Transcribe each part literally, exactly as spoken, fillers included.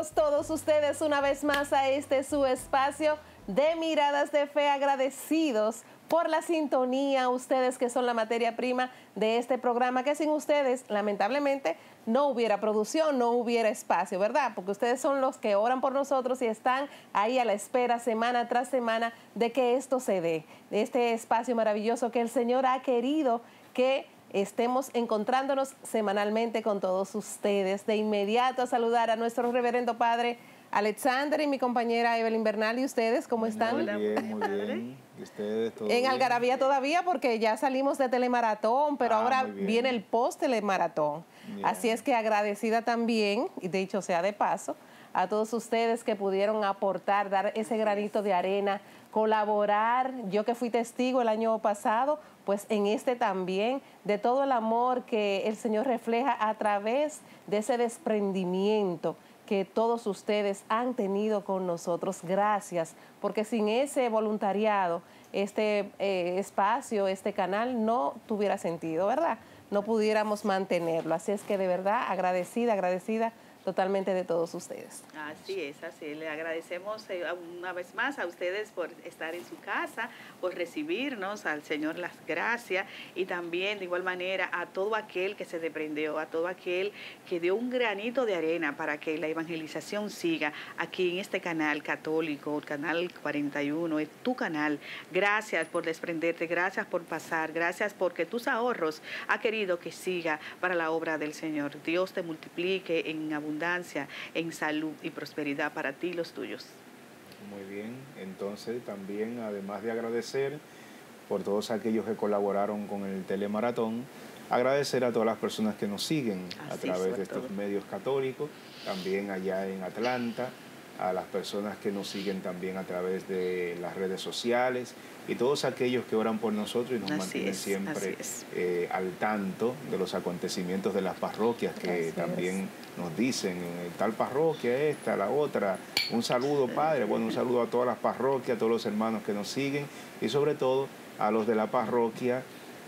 Bienvenidos todos ustedes una vez más a este su espacio de Miradas de Fe, agradecidos por la sintonía, ustedes que son la materia prima de este programa, que sin ustedes, lamentablemente, no hubiera producción, no hubiera espacio, ¿verdad? Porque ustedes son los que oran por nosotros y están ahí a la espera semana tras semana de que esto se dé, de este espacio maravilloso que el Señor ha querido que estemos encontrándonos semanalmente con todos ustedes. De inmediato a saludar a nuestro reverendo padre Alexander y mi compañera Evelyn Bernal. ¿Y ustedes cómo están? Muy bien, muy bien. ¿Y ustedes todo En bien? Algarabía todavía, porque ya salimos de telemaratón, pero Ah, ahora muy bien. viene el post-telemaratón. Bien. Así es que agradecida también, y de hecho sea de paso, a todos ustedes que pudieron aportar, dar ese granito de arena, colaborar. Yo que fui testigo el año pasado, pues en este también, de todo el amor que el Señor refleja a través de ese desprendimiento que todos ustedes han tenido con nosotros. Gracias, porque sin ese voluntariado, este eh, espacio, este canal no tuviera sentido, ¿verdad? No pudiéramos mantenerlo. Así es que de verdad, agradecida, agradecida totalmente de todos ustedes. Así es, así. Le agradecemos eh, una vez más a ustedes por estar en su casa, por recibirnos, al Señor las gracias, y también de igual manera a todo aquel que se desprendió, a todo aquel que dio un granito de arena para que la evangelización siga aquí en este canal católico, el canal cuarenta y uno, es tu canal. Gracias por desprenderte, gracias por pasar, gracias porque tus ahorros ha querido que siga para la obra del Señor. Dios te multiplique en abundancia, en salud y prosperidad para ti y los tuyos. Muy bien, entonces también, además de agradecer por todos aquellos que colaboraron con el telemaratón, agradecer a todas las personas que nos siguen a Así, través sobre de estos todo. medios católicos, también allá en Atlanta, a las personas que nos siguen también a través de las redes sociales y todos aquellos que oran por nosotros y nos Así mantienen es, siempre así es. eh, al tanto de los acontecimientos de las parroquias que Así también nos dicen, eh, tal parroquia, esta, la otra. Un saludo, Padre, bueno, un saludo a todas las parroquias, a todos los hermanos que nos siguen y sobre todo a los de la parroquia.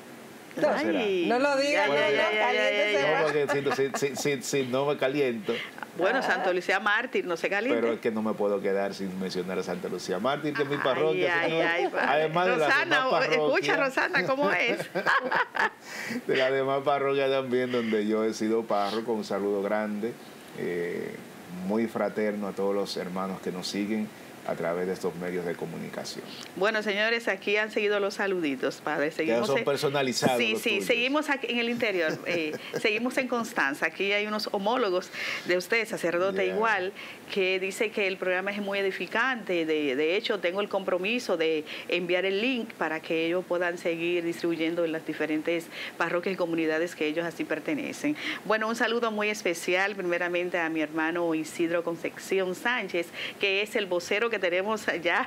Ay, No lo digas, ya, no, ya, no, ya, ya, caliéntese ya, ya. No, porque si, si, si, si no me caliento, Bueno, Santa Lucía Mártir, no se caliente. pero es que no me puedo quedar sin mencionar a Santa Lucía Mártir, que es mi parroquia. Ay, señor. ay, ay, padre. Además de las Rosana, demás parroquias, escucha, Rosana, ¿cómo es? de las demás parroquias también, donde yo he sido párroco. Un saludo grande, eh, muy fraterno a todos los hermanos que nos siguen a través de estos medios de comunicación. Bueno, señores, aquí han seguido los saluditos, padre. Seguimos son en- personalizados Sí, los sí, tuyos. seguimos aquí en el interior. eh, seguimos en Constanza. Aquí hay unos homólogos de usted, sacerdote Yeah. igual, que dice que el programa es muy edificante. De, de hecho, tengo el compromiso de enviar el link para que ellos puedan seguir distribuyendo en las diferentes parroquias y comunidades que ellos así pertenecen. Bueno, un saludo muy especial primeramente a mi hermano Isidro Concepción Sánchez, que es el vocero que tenemos allá,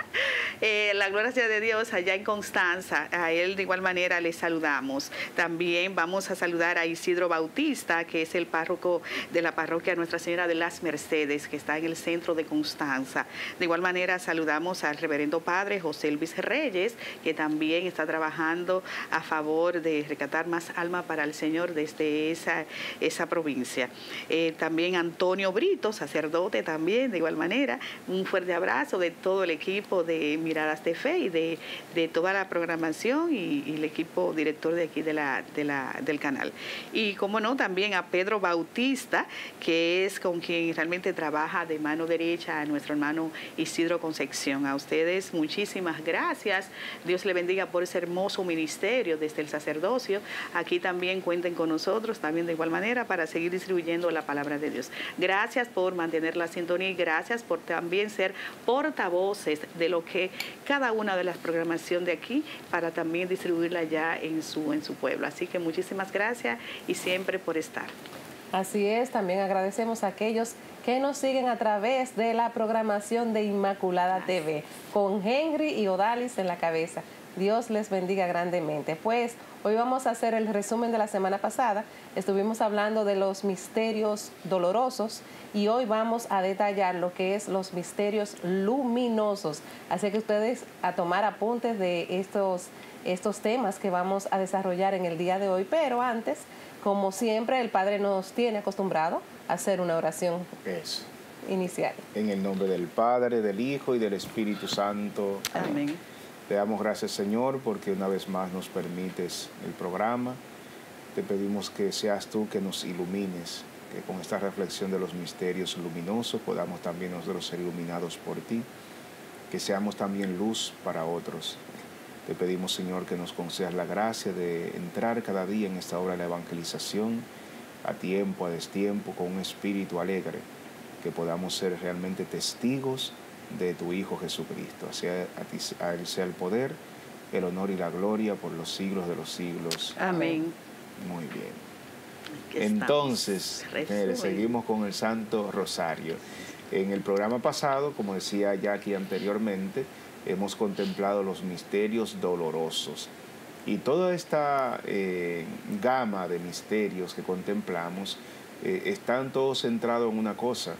eh, la gloria de Dios allá en Constanza. A él de igual manera le saludamos. También vamos a saludar a Isidro Bautista, que es el párroco de la parroquia Nuestra Señora de las Mercedes, que está en el centro de Constanza. De igual manera saludamos al reverendo padre José Luis Reyes, que también está trabajando a favor de rescatar más almas para el Señor desde esa, esa provincia. Eh, también Antonio Brito, sacerdote también, de igual manera. Un fuerte abrazo de todo el equipo de Miradas de Fe y de, de toda la programación y, y el equipo director de aquí de la, de la, del canal. Y como no, también a Pedro Bautista, que es con quien realmente trabaja de mano derecha a nuestro hermano Isidro Concepción. A ustedes muchísimas gracias. Dios le bendiga por ese hermoso ministerio desde el sacerdocio. Aquí también cuenten con nosotros, también de igual manera, para seguir distribuyendo la palabra de Dios. Gracias por mantener la sintonía y gracias por también ser portavoces de lo que cada una de las programaciones de aquí, para también distribuirla ya en su, en su pueblo. Así que muchísimas gracias y siempre por estar. Así es, también agradecemos a aquellos que nos siguen a través de la programación de Inmaculada T V, con Henry y Odalis en la cabeza. Dios les bendiga grandemente. Pues hoy vamos a hacer el resumen de la semana pasada. Estuvimos hablando de los misterios dolorosos y hoy vamos a detallar lo que es los misterios luminosos. Así que ustedes a tomar apuntes de estos, estos temas que vamos a desarrollar en el día de hoy. Pero antes, como siempre, el Padre nos tiene acostumbrado a hacer una oración. Eso. iniciar. En el nombre del Padre, del Hijo y del Espíritu Santo. Amén. Amén. Te damos gracias, Señor, porque una vez más nos permites el programa. Te pedimos que seas tú que nos ilumines, que con esta reflexión de los misterios luminosos podamos también nosotros ser iluminados por ti, que seamos también luz para otros. Te pedimos, Señor, que nos concedas la gracia de entrar cada día en esta obra de la evangelización, a tiempo, a destiempo, con un espíritu alegre, que podamos ser realmente testigos de tu Hijo Jesucristo. Hacia a ti, a Él sea el poder, el honor y la gloria por los siglos de los siglos. Amén. Muy bien. Entonces, eh, seguimos con el Santo Rosario. En el programa pasado, como decía Jackie anteriormente, hemos contemplado los misterios dolorosos. Y toda esta eh, gama de misterios que contemplamos eh, están todos centrados en una cosa,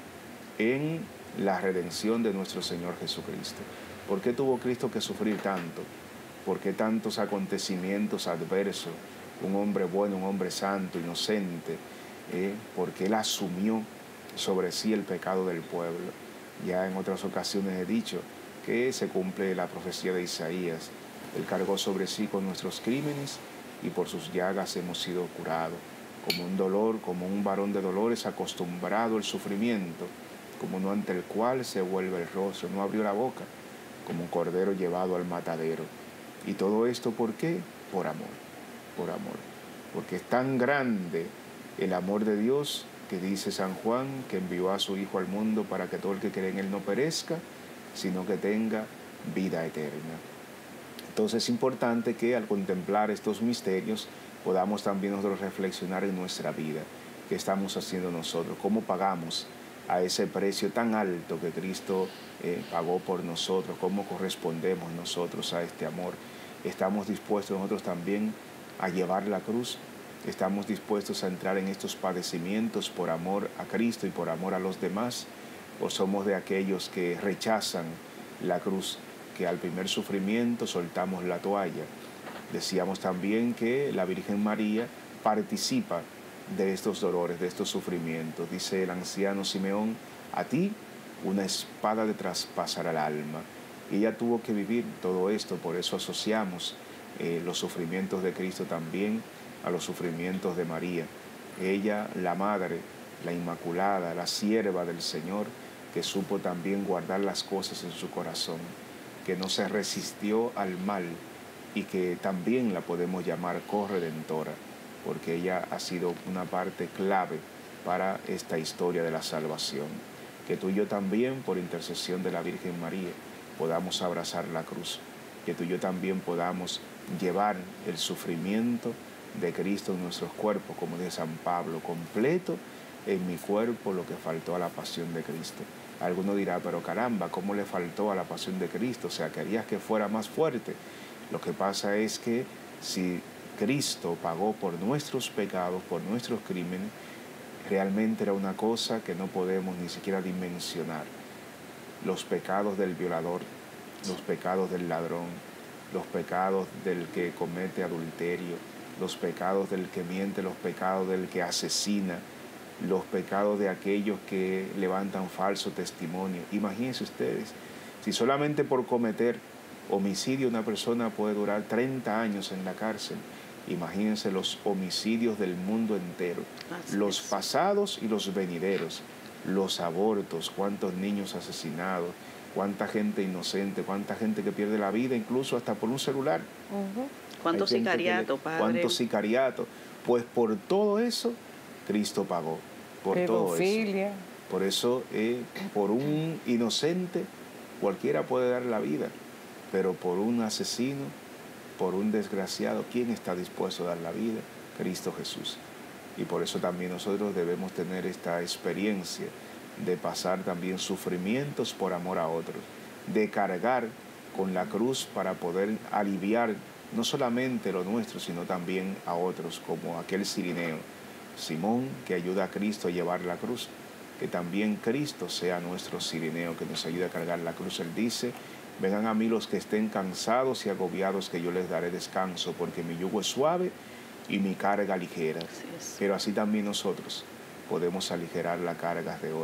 en la redención de nuestro Señor Jesucristo. ¿Por qué tuvo Cristo que sufrir tanto? ¿Por qué tantos acontecimientos adversos? Un hombre bueno, un hombre santo, inocente, eh, porque Él asumió sobre sí el pecado del pueblo. Ya en otras ocasiones he dicho que se cumple la profecía de Isaías. Él cargó sobre sí con nuestros crímenes y por sus llagas hemos sido curados. Como un dolor, como un varón de dolores acostumbrado al sufrimiento, como uno ante el cual se vuelve el rostro, no abrió la boca, como un cordero llevado al matadero. ¿Y todo esto por qué? Por amor, por amor. Porque es tan grande el amor de Dios que dice San Juan, que envió a su Hijo al mundo para que todo el que cree en Él no perezca, sino que tenga vida eterna. Entonces es importante que al contemplar estos misterios podamos también nosotros reflexionar en nuestra vida, qué estamos haciendo nosotros, cómo pagamos a ese precio tan alto que Cristo eh, pagó por nosotros, cómo correspondemos nosotros a este amor. Estamos dispuestos nosotros también a llevar la cruz, estamos dispuestos a entrar en estos padecimientos por amor a Cristo y por amor a los demás, o somos de aquellos que rechazan la cruz, que al primer sufrimiento soltamos la toalla. Decíamos también que la Virgen María participa de estos dolores, de estos sufrimientos. Dice el anciano Simeón, a ti una espada de traspasar al alma. Y ella tuvo que vivir todo esto, por eso asociamos eh, los sufrimientos de Cristo también a los sufrimientos de María. Ella, la madre, la inmaculada, la sierva del Señor, que supo también guardar las cosas en su corazón, que no se resistió al mal y que también la podemos llamar corredentora, porque ella ha sido una parte clave para esta historia de la salvación. Que tú y yo también, por intercesión de la Virgen María, podamos abrazar la cruz, que tú y yo también podamos llevar el sufrimiento de Cristo en nuestros cuerpos, como dice San Pablo, completo en mi cuerpo lo que faltó a la pasión de Cristo. Alguno dirá, pero caramba, ¿cómo le faltó a la pasión de Cristo? O sea, querías que fuera más fuerte. Lo que pasa es que si Cristo pagó por nuestros pecados, por nuestros crímenes, realmente era una cosa que no podemos ni siquiera dimensionar. Los pecados del violador, los pecados del ladrón, los pecados del que comete adulterio, los pecados del que miente, los pecados del que asesina, los pecados de aquellos que levantan falso testimonio. Imagínense ustedes, si solamente por cometer homicidio una persona puede durar treinta años en la cárcel, imagínense los homicidios del mundo entero, Así los es. pasados y los venideros, los abortos, cuántos niños asesinados, cuánta gente inocente, cuánta gente que pierde la vida incluso hasta por un celular. Uh-huh. ¿Cuántos sicariatos, padre? ¿Cuántos sicariatos? Pues por todo eso Cristo pagó, por Pedofilia. todo eso. Por eso, eh, por un inocente cualquiera puede dar la vida, pero por un asesino, por un desgraciado, ¿quién está dispuesto a dar la vida? Cristo Jesús. Y por eso también nosotros debemos tener esta experiencia de pasar también sufrimientos por amor a otros, de cargar con la cruz para poder aliviar no solamente lo nuestro, sino también a otros, como aquel cirineo, Simón, que ayuda a Cristo a llevar la cruz, que también Cristo sea nuestro cirineo, que nos ayude a cargar la cruz. Él dice, vengan a mí los que estén cansados y agobiados, que yo les daré descanso, porque mi yugo es suave y mi carga ligera. Así es. Pero así también nosotros podemos aligerar las cargas de otros,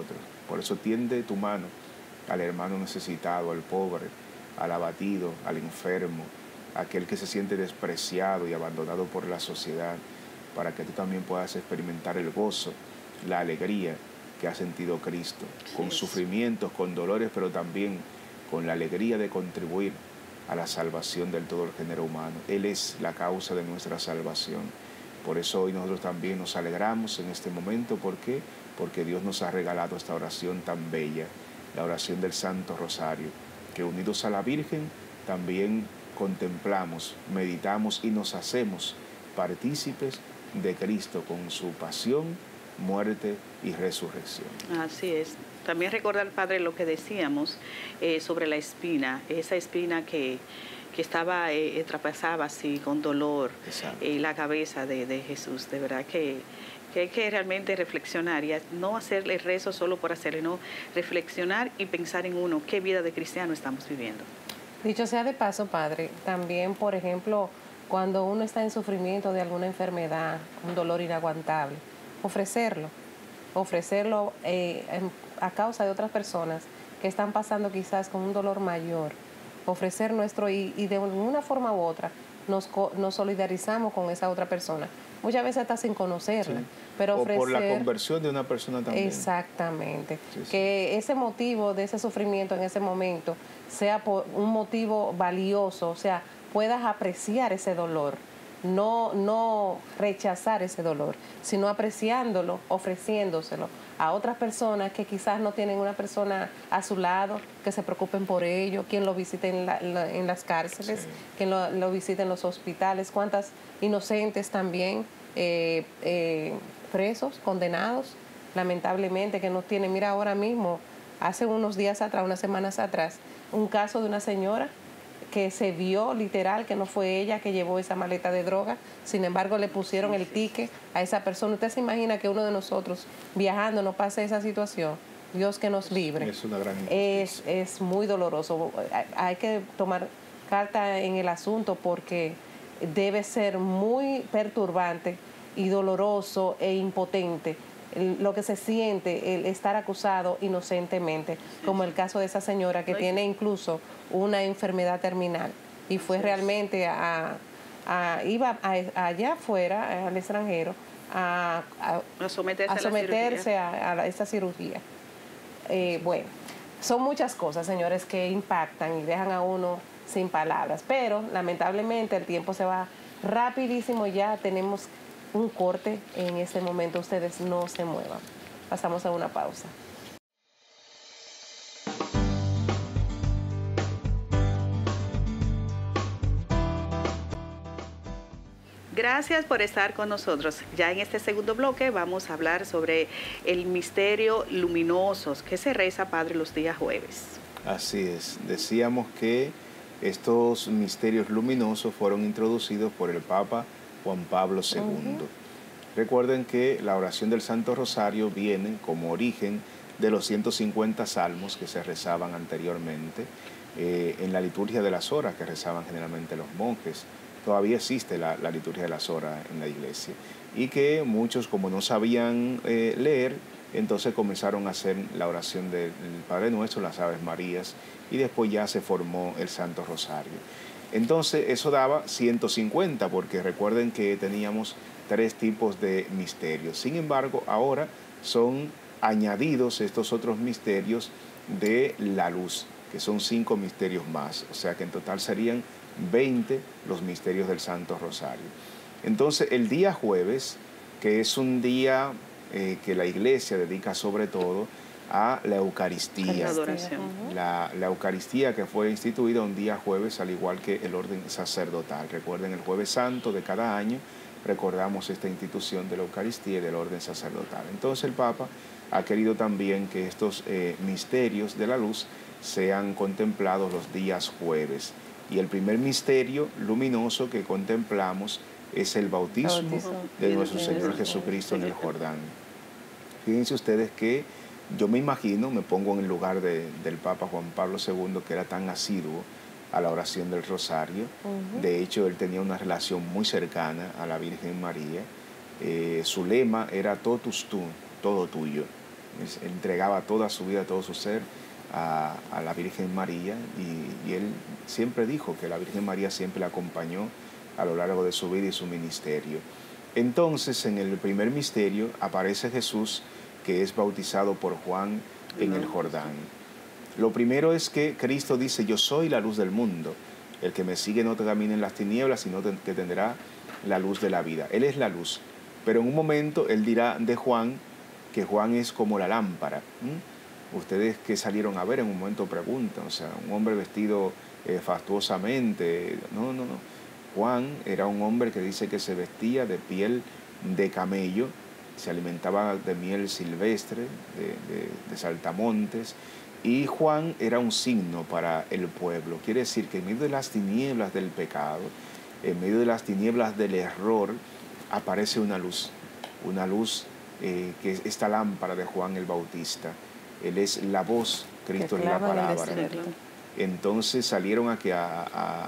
Por eso tiende tu mano al hermano necesitado, al pobre, al abatido, al enfermo, aquel que se siente despreciado y abandonado por la sociedad, para que tú también puedas experimentar el gozo, la alegría que ha sentido Cristo, con sufrimientos, con dolores, pero también con la alegría de contribuir a la salvación del todo el género humano. Él es la causa de nuestra salvación. Por eso hoy nosotros también nos alegramos en este momento. ¿Por qué? Porque Dios nos ha regalado esta oración tan bella, la oración del Santo Rosario, que unidos a la Virgen también contemplamos, meditamos y nos hacemos partícipes de Cristo con su pasión, muerte y resurrección. Así es. También recordar, Padre, lo que decíamos eh, sobre la espina, esa espina que, que estaba, eh, traspasaba así con dolor eh, la cabeza de, de Jesús. De verdad que, que hay que realmente reflexionar y no hacerle rezo solo por hacerle, no, reflexionar y pensar en uno, qué vida de cristiano estamos viviendo. Dicho sea de paso, Padre, también, por ejemplo, cuando uno está en sufrimiento de alguna enfermedad, un dolor inaguantable, ofrecerlo, ofrecerlo eh, en, a causa de otras personas que están pasando quizás con un dolor mayor, ofrecer nuestro y, y de una forma u otra nos, nos solidarizamos con esa otra persona, muchas veces hasta sin conocerla, sí. Pero ofrecer, o por la conversión de una persona también. Exactamente, sí, sí. Que ese motivo de ese sufrimiento en ese momento sea por un motivo valioso, o sea, puedas apreciar ese dolor, no, no rechazar ese dolor, sino apreciándolo, ofreciéndoselo a otras personas que quizás no tienen una persona a su lado, que se preocupen por ello, quien lo visite en, la, en las cárceles, sí. Quien lo, lo visite en los hospitales, cuántas inocentes también, eh, eh, presos, condenados, lamentablemente, que no tienen. Mira, ahora mismo, hace unos días atrás, unas semanas atrás, un caso de una señora que se vio literal que no fue ella que llevó esa maleta de droga, sin embargo le pusieron el ticket a esa persona. ¿Usted se imagina que uno de nosotros viajando nos pase esa situación? Dios que nos libre. Es una gran es, es muy doloroso. Hay que tomar carta en el asunto porque debe ser muy perturbante y doloroso e impotente lo que se siente el estar acusado inocentemente, como el caso de esa señora que tiene incluso una enfermedad terminal y fue realmente a, a iba a, allá afuera, al extranjero, a, a, a someterse, a, someterse a, a esa cirugía. Eh, bueno, son muchas cosas, señores, que impactan y dejan a uno sin palabras, pero lamentablemente el tiempo se va rapidísimo. Ya tenemos un corte en este momento, ustedes no se muevan. Pasamos a una pausa. Gracias por estar con nosotros. Ya en este segundo bloque vamos a hablar sobre el misterio luminoso que se reza, Padre, los días jueves. Así es. Decíamos que estos misterios luminosos fueron introducidos por el Papa Juan Pablo segundo. Uh-huh. Recuerden que la oración del Santo Rosario viene como origen de los ciento cincuenta salmos que se rezaban anteriormente eh, en la liturgia de las horas que rezaban generalmente los monjes. Todavía existe la, la liturgia de las horas en la iglesia y que muchos, como no sabían eh, leer, entonces comenzaron a hacer la oración del Padre Nuestro, las Aves Marías, y después ya se formó el Santo Rosario. Entonces eso daba ciento cincuenta, porque recuerden que teníamos tres tipos de misterios. Sin embargo, ahora son añadidos estos otros misterios de la luz, que son cinco misterios más, o sea que en total serían veinte los misterios del Santo Rosario. Entonces el día jueves, que es un día eh, que la Iglesia dedica sobre todo a la Eucaristía, la adoración. La, la Eucaristía que fue instituida un día jueves, al igual que el orden sacerdotal. Recuerden, el Jueves Santo de cada año recordamos esta institución de la Eucaristía y del orden sacerdotal. Entonces el Papa ha querido también que estos eh, misterios de la luz sean contemplados los días jueves. Y el primer misterio luminoso que contemplamos es el bautismo, bautismo. de nuestro Señor Jesucristo en el Jordán. Fíjense ustedes que yo me imagino, me pongo en el lugar de, del Papa Juan Pablo segundo, que era tan asiduo a la oración del Rosario. Uh-huh. De hecho, él tenía una relación muy cercana a la Virgen María. Eh, su lema era totus tu, todo tuyo. entregaba toda su vida, todo su ser a, a la Virgen María, y, y él siempre dijo que la Virgen María siempre le acompañó a lo largo de su vida y su ministerio. Entonces, en el primer misterio aparece Jesús, que es bautizado por Juan en el Jordán. Lo primero es que Cristo dice: yo soy la luz del mundo. El que me sigue no te camine en las tinieblas, sino que tendrá la luz de la vida. Él es la luz. Pero en un momento él dirá de Juan que Juan es como la lámpara. ¿Mm? Ustedes que salieron a ver en un momento preguntan, o sea, un hombre vestido eh, fastuosamente. No, no, no. Juan era un hombre que dice que se vestía de piel de camello, se alimentaba de miel silvestre, de, de, de saltamontes, y Juan era un signo para el pueblo. Quiere decir que en medio de las tinieblas del pecado, en medio de las tinieblas del error, aparece una luz, una luz eh, que es esta lámpara de Juan el Bautista. Él es la voz, Cristo es la palabra. Entonces salieron aquí a, a,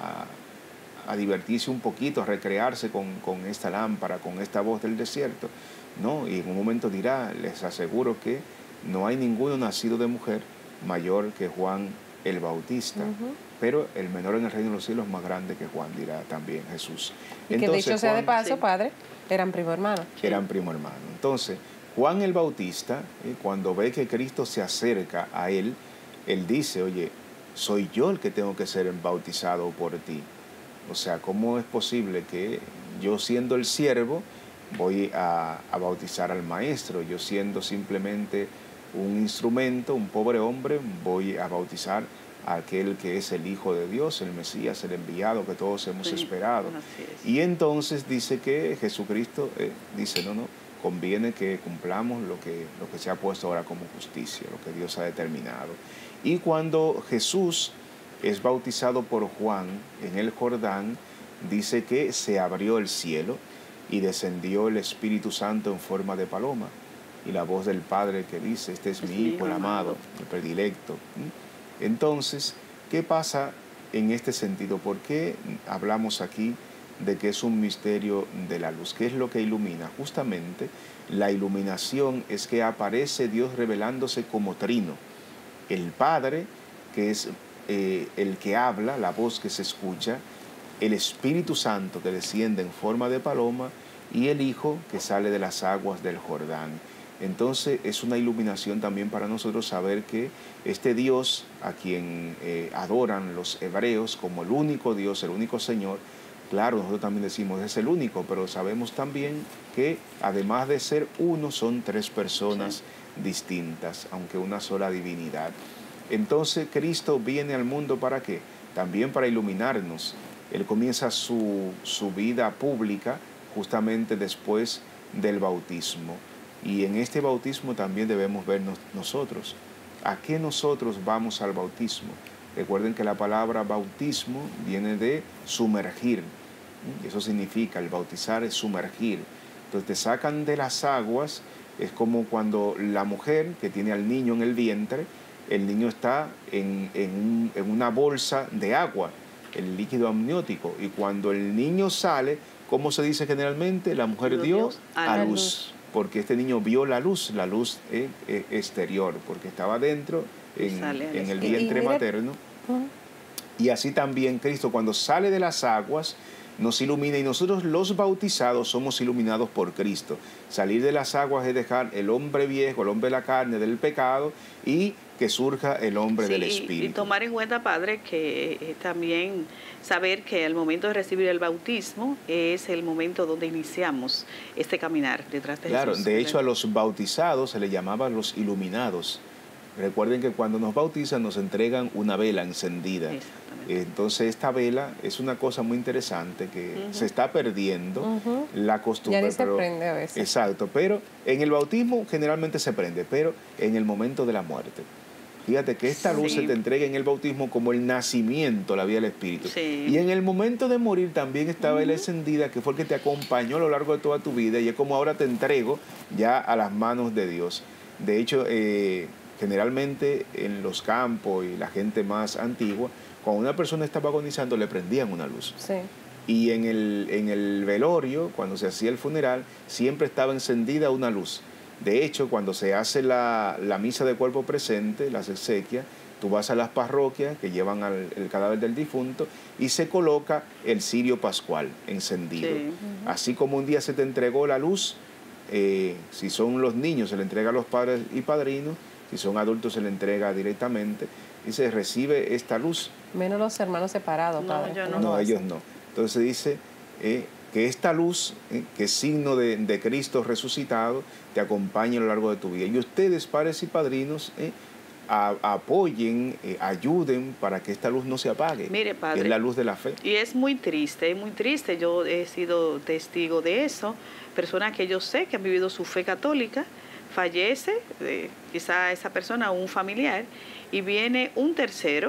a, a divertirse un poquito, a recrearse con, con esta lámpara, con esta voz del desierto. No, y en un momento dirá: les aseguro que no hay ninguno nacido de mujer mayor que Juan el Bautista. Uh-huh. Pero el menor en el reino de los cielos es más grande que Juan, dirá también Jesús. Y Entonces, que dicho sea Juan, de paso, sí, padre, eran primo hermano. Eran primo hermano. Entonces, Juan el Bautista, eh, cuando ve que Cristo se acerca a él, él dice: oye, soy yo el que tengo que ser bautizado por ti. O sea, ¿cómo es posible que yo, siendo el siervo, voy a, a bautizar al maestro? Yo, siendo simplemente un instrumento, un pobre hombre, voy a bautizar a aquel que es el Hijo de Dios, el Mesías, el enviado que todos hemos sí, esperado. Y entonces dice que Jesucristo eh, dice: no, no, conviene que cumplamos lo que, lo que se ha puesto ahora como justicia, lo que Dios ha determinado. Y cuando Jesús es bautizado por Juan en el Jordán, dice que se abrió el cielo y descendió el Espíritu Santo en forma de paloma, y la voz del Padre que dice: este es, es mi Hijo, el amado, el predilecto. Entonces, ¿qué pasa en este sentido? ¿Por qué hablamos aquí de que es un misterio de la luz? ¿Qué es lo que ilumina? Justamente la iluminación es que aparece Dios revelándose como trino. El Padre, que es eh, el que habla, la voz que se escucha, el Espíritu Santo que desciende en forma de paloma, y el Hijo que sale de las aguas del Jordán. Entonces es una iluminación también para nosotros saber que este Dios a quien eh, adoran los hebreos como el único Dios, el único Señor, claro, nosotros también decimos es el único, pero sabemos también que además de ser uno, son tres personas sí. distintas, aunque una sola divinidad. Entonces Cristo viene al mundo ¿para qué? También para iluminarnos. Él comienza su, su vida pública justamente después del bautismo. Y en este bautismo también debemos vernos nosotros. ¿A qué nosotros vamos al bautismo? Recuerden que la palabra bautismo viene de sumergir. Eso significa, el bautizar es sumergir. Entonces te sacan de las aguas, es como cuando la mujer que tiene al niño en el vientre, el niño está en, en, en una bolsa de agua, el líquido amniótico, y cuando el niño sale, ¿cómo se dice generalmente? La mujer dio a luz, porque este niño vio la luz, la luz eh, eh, exterior, porque estaba dentro en, en el vientre materno. Uh-huh. Y así también Cristo, cuando sale de las aguas, nos ilumina, y nosotros los bautizados somos iluminados por Cristo. Salir de las aguas es dejar el hombre viejo, el hombre de la carne, del pecado, y que surja el hombre sí, del Espíritu. Y tomar en cuenta, Padre, que eh, también saber que al momento de recibir el bautismo es el momento donde iniciamos este caminar detrás de claro, Jesús. Claro, de hecho a los bautizados se les llamaba los iluminados. Recuerden que cuando nos bautizan nos entregan una vela encendida. Entonces esta vela es una cosa muy interesante que uh-huh. se está perdiendo uh-huh. la costumbre. Ya ni se pero, prende a veces. Exacto, pero en el bautismo generalmente se prende, pero en el momento de la muerte. Fíjate que esta luz sí. se te entrega en el bautismo como el nacimiento, la vida del Espíritu. Sí. Y en el momento de morir también esta vela uh-huh. encendida, que fue el que te acompañó a lo largo de toda tu vida, y es como ahora te entrego ya a las manos de Dios. De hecho, eh, generalmente en los campos y la gente más antigua, cuando una persona estaba agonizando le prendían una luz. Sí. Y en el, en el velorio, cuando se hacía el funeral, siempre estaba encendida una luz. De hecho, cuando se hace la, la misa de cuerpo presente, las exequias, tú vas a las parroquias que llevan al, el cadáver del difunto y se coloca el cirio pascual encendido. Sí. Uh-huh. Así como un día se te entregó la luz, eh, si son los niños se le entrega a los padres y padrinos, si son adultos se le entrega directamente y se recibe esta luz. Menos los hermanos separados, padre. No, yo no. No, ellos no. Entonces dice eh, que esta luz, eh, que es signo de, de Cristo resucitado, te acompañe a lo largo de tu vida. Y ustedes, padres y padrinos, eh, A, apoyen, eh, ayuden para que esta luz no se apague. Mire, padre, es la luz de la fe. Y es muy triste, es muy triste. Yo he sido testigo de eso. Personas que yo sé que han vivido su fe católica, fallece, eh, quizá esa persona o un familiar, y viene un tercero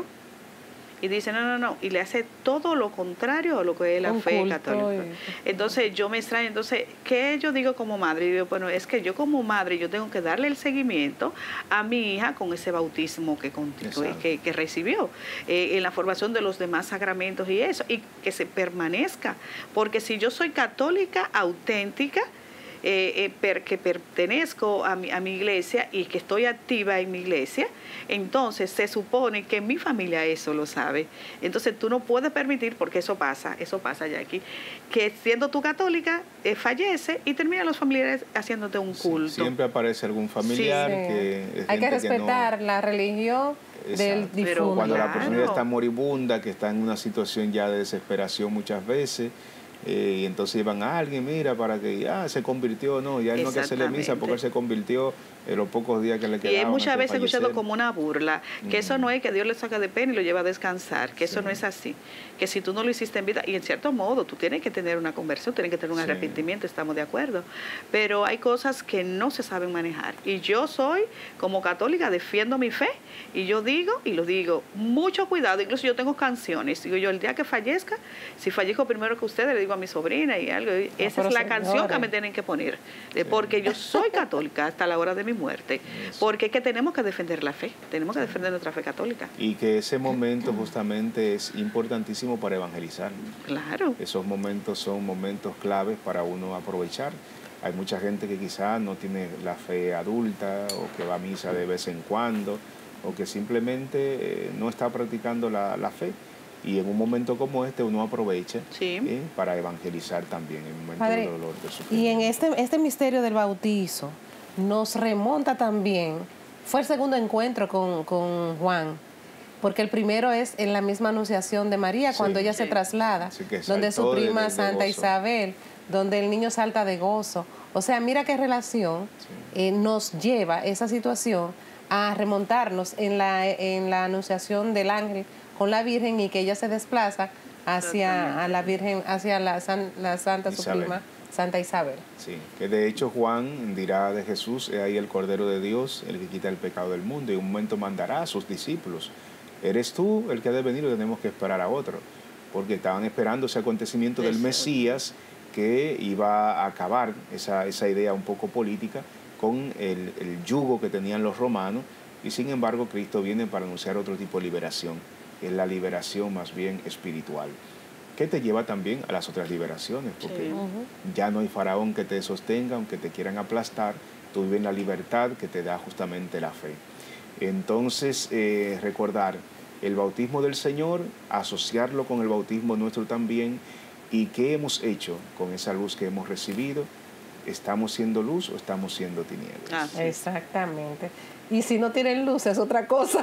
y dice no, no, no, y le hace todo lo contrario a lo que es la un fe católica. Y... Entonces yo me extraño, entonces, ¿qué yo digo como madre? Y digo, bueno, es que yo como madre, yo tengo que darle el seguimiento a mi hija con ese bautismo que, que, que recibió, eh, en la formación de los demás sacramentos y eso, y que se permanezca, porque si yo soy católica auténtica, Eh, eh, per, que pertenezco a mi, a mi iglesia y que estoy activa en mi iglesia, entonces se supone que mi familia eso lo sabe. Entonces tú no puedes permitir, porque eso pasa, eso pasa, Jackie, que siendo tú católica, eh, fallece y terminan los familiares haciéndote un culto. Sí, siempre aparece algún familiar. Sí. Que es Hay que respetar que no... la religión. Exacto. Del difunto. Pero cuando claro. la persona está moribunda, que está en una situación ya de desesperación muchas veces, Eh, y entonces iban a alguien, mira, para que ya se convirtió, no, ya él no hay que hacerle misa porque él se convirtió en los pocos días que le quedaban. Y es muchas veces fallecer. escuchado como una burla, que mm. eso no es que Dios le saca de pena y lo lleva a descansar, que eso sí. no es así, que si tú no lo hiciste en vida, y en cierto modo tú tienes que tener una conversión, tienes que tener un sí. arrepentimiento, estamos de acuerdo, pero hay cosas que no se saben manejar, y yo soy, como católica, defiendo mi fe, y yo digo, y lo digo, mucho cuidado, incluso yo tengo canciones, digo yo, el día que fallezca, si fallezco primero que ustedes, le digo a mi sobrina y algo, no, esa es la señora. canción que me tienen que poner, sí. porque yo soy católica hasta la hora de mi muerte, Eso. porque es que tenemos que defender la fe, tenemos que defender nuestra fe católica. Y que ese momento justamente es importantísimo para evangelizar. Claro. Esos momentos son momentos claves para uno aprovechar. Hay mucha gente que quizás no tiene la fe adulta o que va a misa de vez en cuando o que simplemente eh, no está practicando la, la fe. Y en un momento como este uno aprovecha sí. eh, para evangelizar también en un momento Padre, de dolor de su fe. Y en este, este misterio del bautizo nos remonta también, fue el segundo encuentro con, con Juan, porque el primero es en la misma anunciación de María, sí, cuando ella sí. se traslada, donde su prima de, de, Santa de Isabel, donde el niño salta de gozo. O sea, mira qué relación sí. eh, nos lleva esa situación a remontarnos en la, en la anunciación del ángel con la Virgen y que ella se desplaza hacia a la Virgen, hacia la, san, la Santa Isabel. Su prima, Santa Isabel. Sí, que de hecho Juan dirá de Jesús, he ahí el Cordero de Dios, el que quita el pecado del mundo, y en un momento mandará a sus discípulos. Eres tú el que ha de venir o tenemos que esperar a otro, porque estaban esperando ese acontecimiento del Mesías que iba a acabar esa, esa idea un poco política con el, el yugo que tenían los romanos, y sin embargo Cristo viene para anunciar otro tipo de liberación, que es la liberación más bien espiritual, que te lleva también a las otras liberaciones, porque sí. uh-huh. ya no hay faraón que te sostenga, aunque te quieran aplastar, tú vives en la libertad que te da justamente la fe. Entonces, eh, recordar el bautismo del Señor, asociarlo con el bautismo nuestro también, y qué hemos hecho con esa luz que hemos recibido. ¿Estamos siendo luz o estamos siendo tinieblas? Ah, sí. Exactamente. Y si no tienen luz es otra cosa.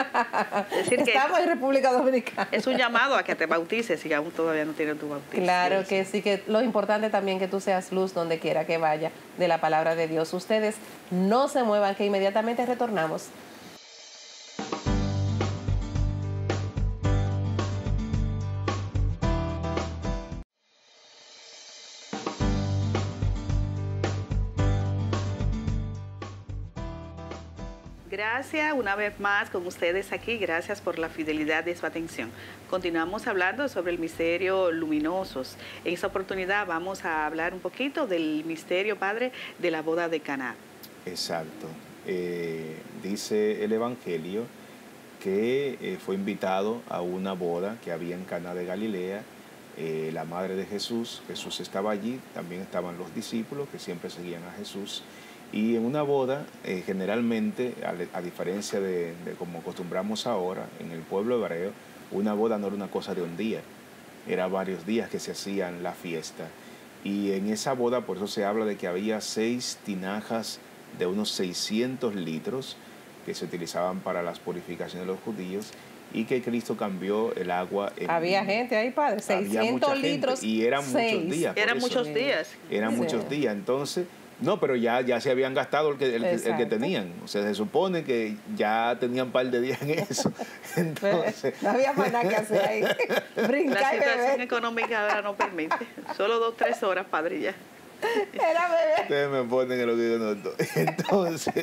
Es decir, estamos en República Dominicana. Es un llamado a que te bautices si aún todavía no tienes tu bautismo. Claro que sí, que lo importante también que tú seas luz donde quiera que vaya de la palabra de Dios. Ustedes no se muevan, que inmediatamente retornamos. Gracias una vez más con ustedes aquí, gracias por la fidelidad de su atención. Continuamos hablando sobre el misterio luminosos. En esta oportunidad vamos a hablar un poquito del misterio, Padre, de la boda de Caná. Exacto. Eh, dice el Evangelio que eh, fue invitado a una boda que había en Caná de Galilea, eh, la madre de Jesús, Jesús estaba allí, también estaban los discípulos que siempre seguían a Jesús. Y en una boda, eh, generalmente, a, a diferencia de, de como acostumbramos ahora en el pueblo hebreo, una boda no era una cosa de un día, era varios días que se hacían la fiesta. Y en esa boda, por eso se habla de que había seis tinajas de unos seiscientos litros que se utilizaban para las purificaciones de los judíos, y que Cristo cambió el agua en había vino. gente ahí, padre, seiscientos litros. Y eran seis. muchos días. Eran eso. muchos días. Eran Sí. muchos días. Entonces, no, pero ya, ya se habían gastado el que, el, que- el que tenían. O sea, se supone que ya tenían un par de días en eso. Entonces, No había más nada que hacer ahí. La Brincar y situación beber. económica ahora no permite. Solo dos, tres horas, padre, ya. Era beber. ustedes me ponen en lo que yo noto. Entonces,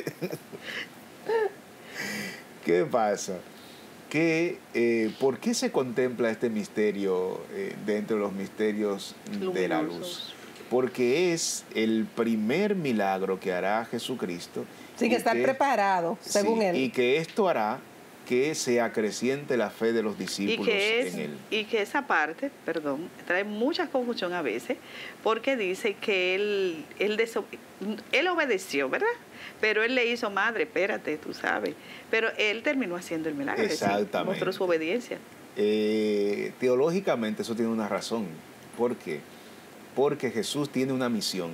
¿qué pasa? Que, eh, ¿por qué se contempla este misterio eh, dentro de los misterios de la luz? Luminosos. Porque es el primer milagro que hará Jesucristo. Sin y estar que- preparado, según sí, él. Y que esto hará que se acreciente la fe de los Y discípulos que, es, en él. y que esa parte, perdón, trae mucha confusión a veces, porque dice que él, él, deso- él obedeció, ¿verdad? Pero él le hizo, madre, espérate, tú sabes. Pero él terminó haciendo el milagro. es decir, Exactamente. mostró su obediencia. Eh, teológicamente eso tiene una razón. ¿Por qué? Porque Jesús tiene una misión.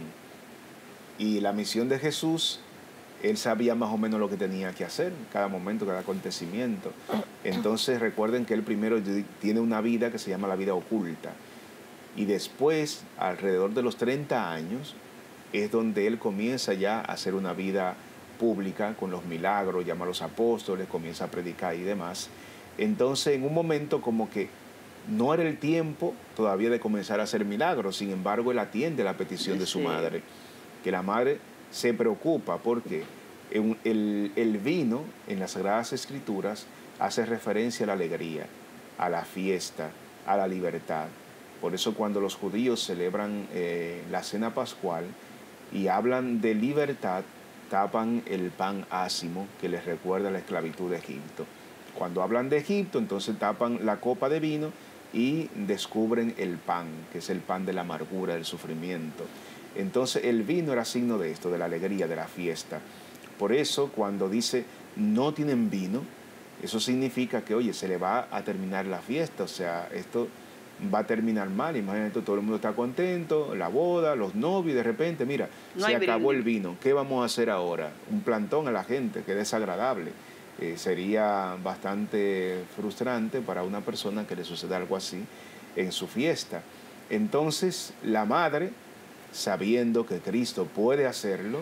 Y la misión de Jesús, él sabía más o menos lo que tenía que hacer, cada momento, cada acontecimiento. Entonces recuerden que él primero tiene una vida que se llama la vida oculta. Y después, alrededor de los treinta años, es donde él comienza ya a hacer una vida pública con los milagros, llama a los apóstoles, comienza a predicar y demás. Entonces, en un momento como que no era el tiempo todavía de comenzar a hacer milagros, sin embargo, él atiende la petición de su Sí. madre, que la madre se preocupa porque el, el, el vino en las Sagradas Escrituras hace referencia a la alegría, a la fiesta, a la libertad. Por eso cuando los judíos celebran eh, la cena pascual y hablan de libertad, tapan el pan ácimo que les recuerda la esclavitud de Egipto. Cuando hablan de Egipto, entonces tapan la copa de vino y descubren el pan, que es el pan de la amargura, del sufrimiento. Entonces el vino era signo de esto, de la alegría, de la fiesta. Por eso cuando dice no tienen vino, eso significa que, oye, se le va a terminar la fiesta, o sea, esto va a terminar mal. Imagínate, todo el mundo está contento, la boda, los novios, y de repente, mira, No se hay acabó brindis. el vino. ¿Qué vamos a hacer ahora? Un plantón a la gente, que desagradable. Eh, sería bastante frustrante para una persona que le suceda algo así en su fiesta. Entonces, la madre, sabiendo que Cristo puede hacerlo,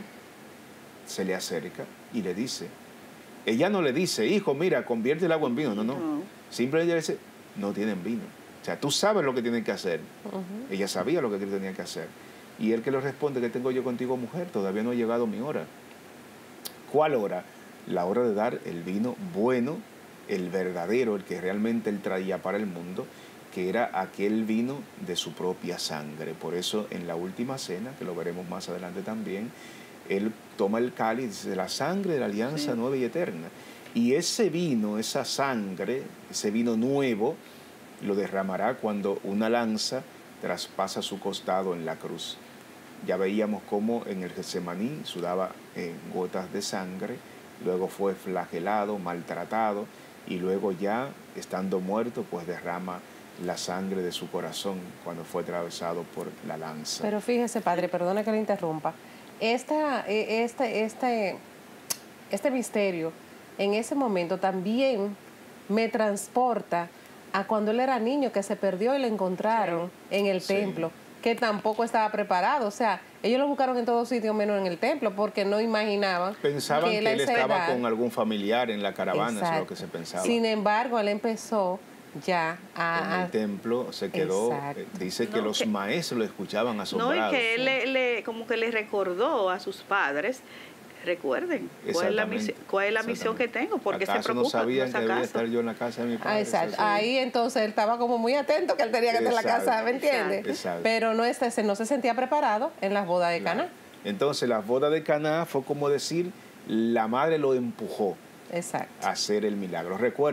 se le acerca y le dice, ella no le dice, hijo, mira, convierte el agua en vino, no, no. No. Simplemente le dice, no tienen vino. O sea, tú sabes lo que tienen que hacer. Ujú. Ella sabía lo que Cristo tenía que hacer. Y él que le responde, ¿qué tengo yo contigo, mujer? Todavía no ha llegado mi hora. ¿Cuál hora? La hora de dar el vino bueno, el verdadero, el que realmente él traía para el mundo, que era aquel vino de su propia sangre. Por eso en la última cena, que lo veremos más adelante también, él toma el cáliz y dice, la sangre de la alianza Sí. nueva y eterna. Y ese vino, esa sangre, ese vino nuevo, lo derramará cuando una lanza traspasa su costado en la cruz. Ya veíamos cómo en el Getsemaní sudaba eh, gotas de sangre, luego fue flagelado, maltratado, y luego ya, estando muerto, pues derrama la sangre de su corazón cuando fue atravesado por la lanza. Pero fíjese, padre, perdone que le interrumpa. Esta, eh, este, este, este misterio en ese momento también me transporta a cuando él era niño, que se perdió y lo encontraron en el Sí. templo, que tampoco estaba preparado. O sea, ellos lo buscaron en todos sitios menos en el templo, porque no imaginaban Pensaban que él a él esa estaba edad- con algún familiar en la caravana, eso es lo Exacto. que se pensaba. Sin embargo, él empezó ya en a... el templo se quedó, Exacto. eh, dice que No, los que- maestros lo escuchaban No, asombrados. y que él le, le- como que le recordó a sus padres, recuerden cuál es la, Exactamente, misión, cuál es la misión que exactamente. tengo, porque se ¿Acaso preocupan, no sabían no que es debía acaso. estar yo en la casa de mi padre? Ah, exacto. Eso sí. Ahí entonces él estaba como muy atento que él tenía que estar en la Exacto. casa, ¿me entiendes? Exacto. Exacto. Pero no, este, se- no se sentía preparado en las bodas de Claro. Caná. Entonces la boda de Caná fue como decir, la madre lo empujó Exacto. a hacer el milagro. Recuerden,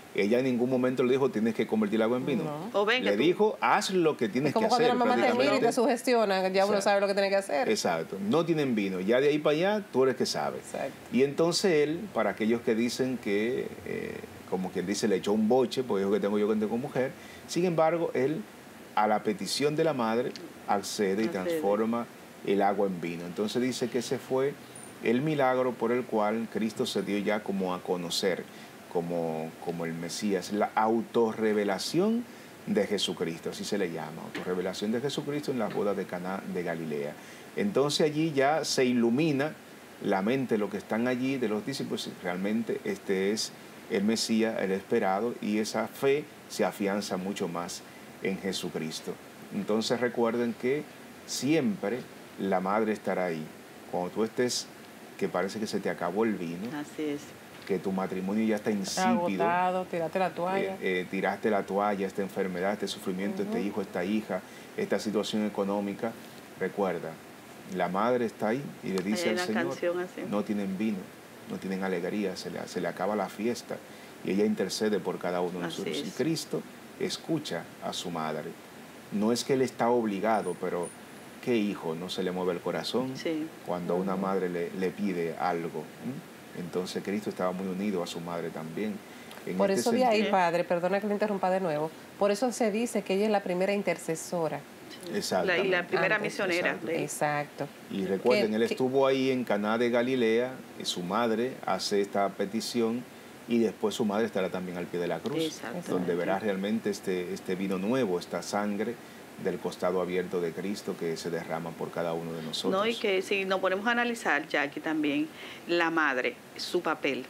Ella en ningún momento le dijo, tienes que convertir el agua en vino. No. O venga le tú. dijo, haz lo que tienes Es como que hacer. cuando la mamá te mira y te sugestiona, ya uno sabe lo que tiene que hacer. Exacto. No tienen vino. Ya de ahí para allá, tú eres que sabes. Exacto. Y entonces él, para aquellos que dicen que, eh, como quien dice, le echó un boche, porque dijo que tengo yo que andar con mujer, sin embargo, él, a la petición de la madre, accede y Accede. transforma el agua en vino. Entonces dice que ese fue el milagro por el cual Cristo se dio ya como a conocer, como, como el Mesías, la autorrevelación de Jesucristo, así se le llama, autorrevelación de Jesucristo en las bodas de Caná de Galilea. Entonces allí ya se ilumina la mente de los que están allí, de los discípulos, realmente este es el Mesías, el esperado, y esa fe se afianza mucho más en Jesucristo. Entonces recuerden que siempre la madre estará ahí. Cuando tú estés, que parece que se te acabó el vino, Así es. que tu matrimonio ya está insípido, agotado, tiraste la toalla. eh, eh, tiraste la toalla, esta enfermedad, este sufrimiento, uh-huh. este hijo, esta hija, esta situación económica, recuerda, la madre está ahí y le dice al Señor, no tienen vino, no tienen alegría, se le, se le acaba la fiesta, y ella intercede por cada uno de Así nosotros. es. Y Cristo escucha a su madre. No es que él está obligado, pero ¿qué hijo no se le mueve el corazón sí. cuando una madre le, le pide algo? ¿Mm? Entonces Cristo estaba muy unido a su madre también. En por este eso de sentido, ahí, padre, perdona que le interrumpa de nuevo, por eso se dice que ella es la primera intercesora. La, y la primera Antes, misionera. Exacto. De... exacto. Y recuerden, que, él que, estuvo ahí en Caná de Galilea, y su madre hace esta petición, y después su madre estará también al pie de la cruz, Exacto. donde verá realmente este, este vino nuevo, esta sangre del costado abierto de Cristo que se derrama por cada uno de nosotros. No, y que si nos ponemos a analizar, Jackie, también, la madre, su papel.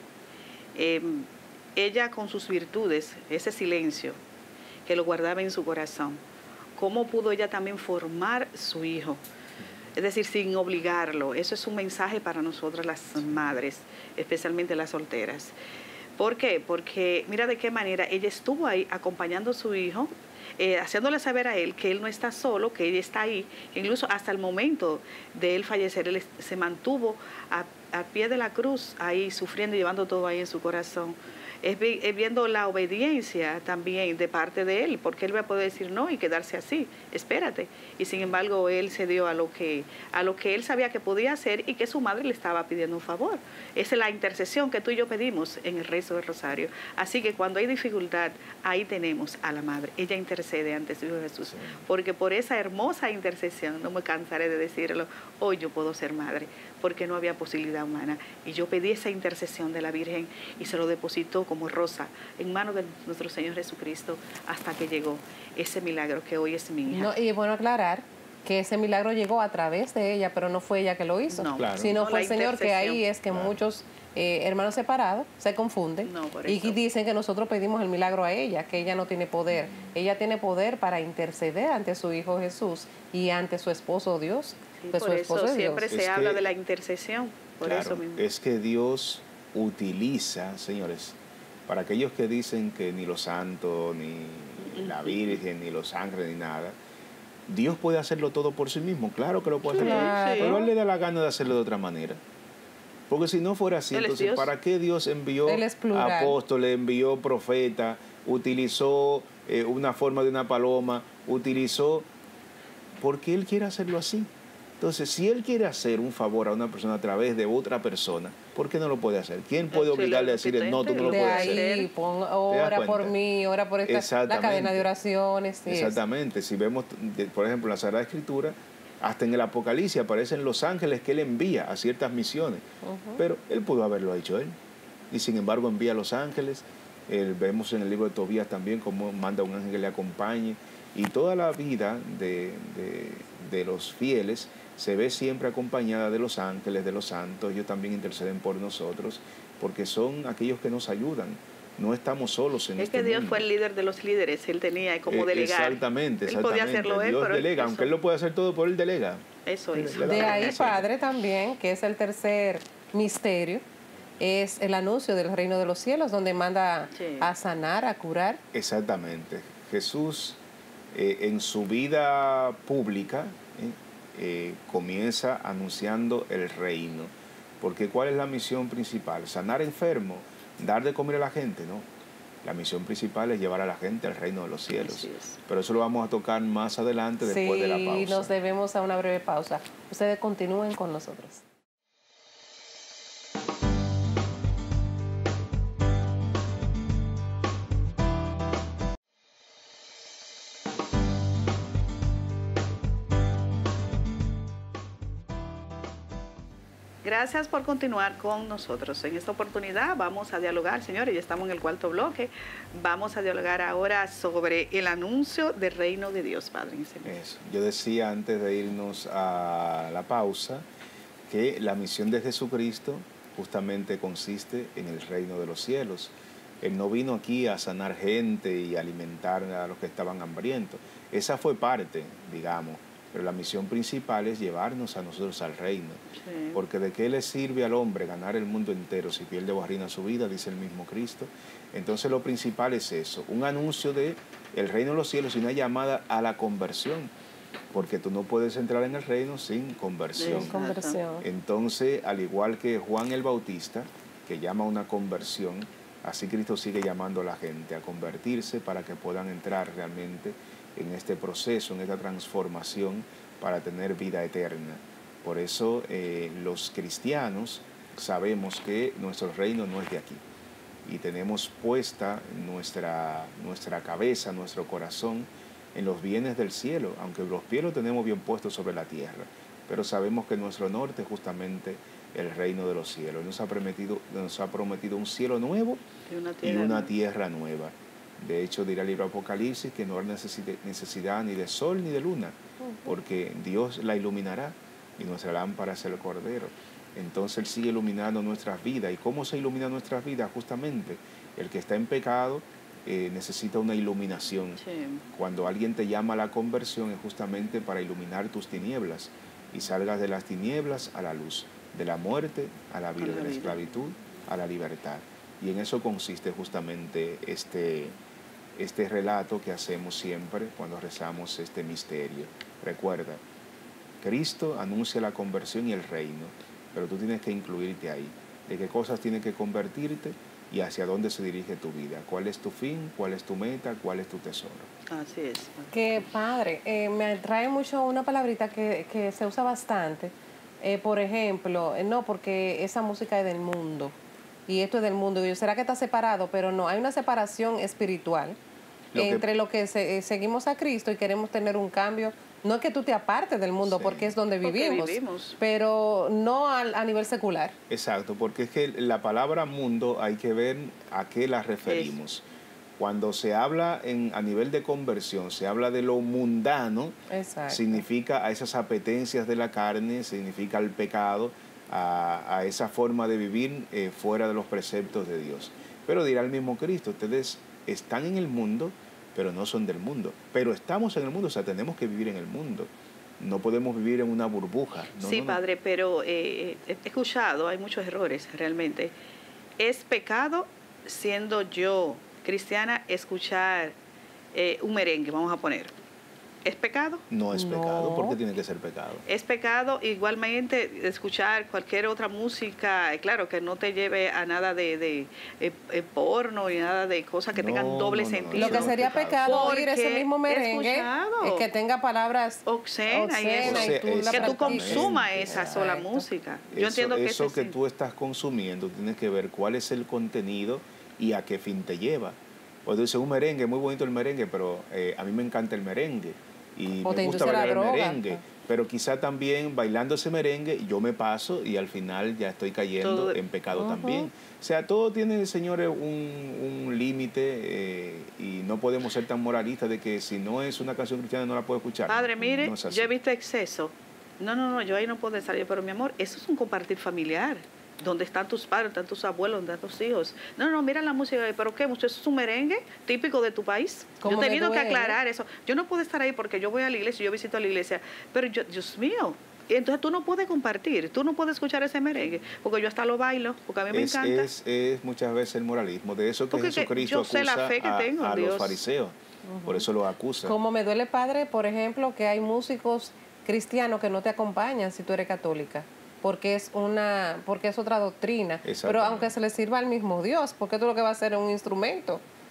Eh, ella con sus virtudes, ese silencio que lo guardaba en su corazón, ¿cómo pudo ella también formar su hijo? Es decir, sin obligarlo. Eso es un mensaje para nosotras las madres, especialmente las solteras. ¿Por qué? Porque mira de qué manera ella estuvo ahí acompañando a su hijo, eh, haciéndole saber a él que él no está solo, que ella está ahí. Incluso hasta el momento de él fallecer, él se mantuvo a, a pie de la cruz, ahí sufriendo y llevando todo ahí en su corazón. Es, es viendo la obediencia también de parte de él, porque él va a poder decir no y quedarse así, espérate. Y sin embargo, él se dio a lo que, a lo que él sabía que podía hacer y que su madre le estaba pidiendo un favor. Esa es la intercesión que tú y yo pedimos en el rezo del rosario. Así que cuando hay dificultad, ahí tenemos a la madre. Ella intercede ante su Hijo Jesús. Porque por esa hermosa intercesión, no me cansaré de decirlo, hoy yo puedo ser madre, porque no había posibilidad humana. Y yo pedí esa intercesión de la Virgen y se lo depositó como rosa en manos de nuestro Señor Jesucristo hasta que llegó ese milagro que hoy es mi hija. No, y es bueno aclarar que ese milagro llegó a través de ella, pero no fue ella que lo hizo, no, claro. sino no, fue el Señor, que ahí es que claro. muchos eh, hermanos separados se confunden no, por y eso. dicen que nosotros pedimos el milagro a ella, que ella no tiene poder. Ella tiene poder para interceder ante su Hijo Jesús y ante su esposo Dios. Sí, que por su eso esposo siempre es se es habla que, de la intercesión, por claro, eso mismo. Es que Dios utiliza, señores, para aquellos que dicen que ni los santos, ni la Virgen, ni los ángeles, ni nada, Dios puede hacerlo todo por sí mismo, claro que lo puede hacer, claro. pero Él le da la gana de hacerlo de otra manera. Porque si no fuera así, Él es entonces, Dios. ¿para qué Dios envió apóstoles, envió profetas, utilizó eh, una forma de una paloma, utilizó... Porque Él quiere hacerlo así. Entonces, si Él quiere hacer un favor a una persona a través de otra persona, ¿por qué no lo puede hacer? ¿Quién puede obligarle a decirle, no, tú no lo de puedes ahí, hacer? Pon, ora por mí, ora por esta la cadena de oraciones. Sí, exactamente. Es. Si vemos, por ejemplo, en la Sagrada Escritura, hasta en el Apocalipsis aparecen los ángeles que Él envía a ciertas misiones. Uh-huh. Pero Él pudo haberlo hecho Él. Y sin embargo envía a los ángeles. Eh, vemos en el libro de Tobías también cómo manda a un ángel que le acompañe. Y toda la vida de, de, de los fieles se ve siempre acompañada de los ángeles, de los santos. Ellos también interceden por nosotros, porque son aquellos que nos ayudan. No estamos solos en es este que Dios mundo. fue el líder de los líderes, Él tenía como eh, delegar. Exactamente, él exactamente. podía hacerlo él, Dios pero delega, eso, aunque Él lo puede hacer todo, por Él delega. Eso es. De ahí, Padre, también, que es el tercer misterio, es el anuncio del reino de los cielos, donde manda sí. a sanar, a curar. Exactamente. Jesús, eh, en su vida pública, eh, eh, comienza anunciando el reino. Porque ¿cuál es la misión principal? Sanar enfermos, dar de comer a la gente, ¿no? La misión principal es llevar a la gente al reino de los cielos. Así es. Pero eso lo vamos a tocar más adelante, después sí, de la pausa. Sí, nos debemos a una breve pausa. Ustedes continúen con nosotros. Gracias por continuar con nosotros. En esta oportunidad vamos a dialogar, señores, ya estamos en el cuarto bloque. Vamos a dialogar ahora sobre el anuncio del reino de Dios, Padre. Eso. Yo decía antes de irnos a la pausa que la misión de Jesucristo justamente consiste en el reino de los cielos. Él no vino aquí a sanar gente y alimentar a los que estaban hambrientos. Esa fue parte, digamos. Pero la misión principal es llevarnos a nosotros al reino. Sí. Porque de qué le sirve al hombre ganar el mundo entero si pierde o arruina su vida, dice el mismo Cristo. Entonces lo principal es eso, un anuncio de el reino de los cielos y una llamada a la conversión. Porque tú no puedes entrar en el reino sin conversión. Sin conversión. Entonces, al igual que Juan el Bautista, que llama a una conversión, así Cristo sigue llamando a la gente a convertirse para que puedan entrar realmente en este proceso, en esta transformación para tener vida eterna. Por eso eh, los cristianos sabemos que nuestro reino no es de aquí y tenemos puesta nuestra, nuestra cabeza, nuestro corazón en los bienes del cielo, aunque los pies los tenemos bien puestos sobre la tierra, pero sabemos que nuestro norte es justamente el reino de los cielos. Nos ha prometido, nos ha prometido un cielo nuevo y una tierra, y una tierra nueva. De hecho, dirá el libro Apocalipsis que no hay necesidad ni de sol ni de luna, porque Dios la iluminará y nuestra lámpara es el Cordero. Entonces Él sigue iluminando nuestras vidas. ¿Y cómo se ilumina nuestras vidas? Justamente, el que está en pecado eh, necesita una iluminación. Sí. Cuando alguien te llama a la conversión es justamente para iluminar tus tinieblas y salgas de las tinieblas a la luz, de la muerte a la vida, a la de la vida. esclavitud a la libertad. Y en eso consiste justamente este... este relato que hacemos siempre cuando rezamos este misterio. Recuerda, Cristo anuncia la conversión y el reino, pero tú tienes que incluirte ahí. ¿De qué cosas tienes que convertirte y hacia dónde se dirige tu vida? ¿Cuál es tu fin? ¿Cuál es tu meta? ¿Cuál es tu tesoro? Así es. Qué padre. Eh, me atrae mucho una palabrita que, que se usa bastante. Eh, por ejemplo, eh, no, porque esa música es del mundo y esto es del mundo. Y yo, ¿será que está separado? Pero no, hay una separación espiritual. Lo entre que, lo que se, eh, seguimos a Cristo y queremos tener un cambio. No es que tú te apartes del mundo, sí, porque es donde vivimos, vivimos. pero no a, a nivel secular. Exacto, porque es que la palabra mundo hay que ver a qué la referimos. Eso. Cuando se habla en, a nivel de conversión, se habla de lo mundano, exacto, significa a esas apetencias de la carne, significa al pecado, a, a esa forma de vivir eh, fuera de los preceptos de Dios. Pero dirá el mismo Cristo, ustedes están en el mundo, pero no son del mundo. Pero estamos en el mundo, o sea, tenemos que vivir en el mundo. No podemos vivir en una burbuja. No, sí, no, no. Padre, pero eh, he escuchado, hay muchos errores realmente. Es pecado, siendo yo cristiana, escuchar eh, un merengue, vamos a poner. ¿Es pecado? No es pecado, no. ¿Por qué tiene que ser pecado? Es pecado igualmente escuchar cualquier otra música, claro, que no te lleve a nada de, de, de, de porno y nada de cosas que no, tengan doble no, no, sentido. Lo que sería pecado oír ese mismo merengue es que tenga palabras obscenas obscena y, y tú es, que tú consumas esa sola música. Yo eso, entiendo que eso que sí. tú estás consumiendo tienes que ver cuál es el contenido y a qué fin te lleva. Pues dice un merengue, muy bonito el merengue, pero eh, a mí me encanta el merengue. Y o me gusta bailar el merengue, pero quizá también bailando ese merengue yo me paso y al final ya estoy cayendo todo en pecado uh-huh. también. O sea, todo tiene, señores, un, un límite eh, y no podemos ser tan moralistas de que si no es una canción cristiana no la puedo escuchar. Padre, mire, no es yo he visto exceso. No, no, no, yo ahí no puedo salir, pero mi amor, eso es un compartir familiar. ¿Dónde están tus padres, están tus abuelos, dónde están tus hijos? No, no, mira la música, ¿pero qué? ¿Eso es un merengue típico de tu país? Yo he tenido que aclarar eso. Yo no puedo estar ahí porque yo voy a la iglesia, yo visito a la iglesia, pero yo, Dios mío, entonces tú no puedes compartir, tú no puedes escuchar ese merengue, porque yo hasta lo bailo, porque a mí me es, encanta. Es, es muchas veces el moralismo, de eso que porque Jesucristo yo sé acusa la fe que a, tengo, a Dios. los fariseos, uh-huh. por eso los acusa. Como me duele, Padre, por ejemplo, que hay músicos cristianos que no te acompañan si tú eres católica. Porque es una, porque es otra doctrina. Pero aunque se le sirva al mismo Dios, porque tú lo que va a hacer es un instrumento. O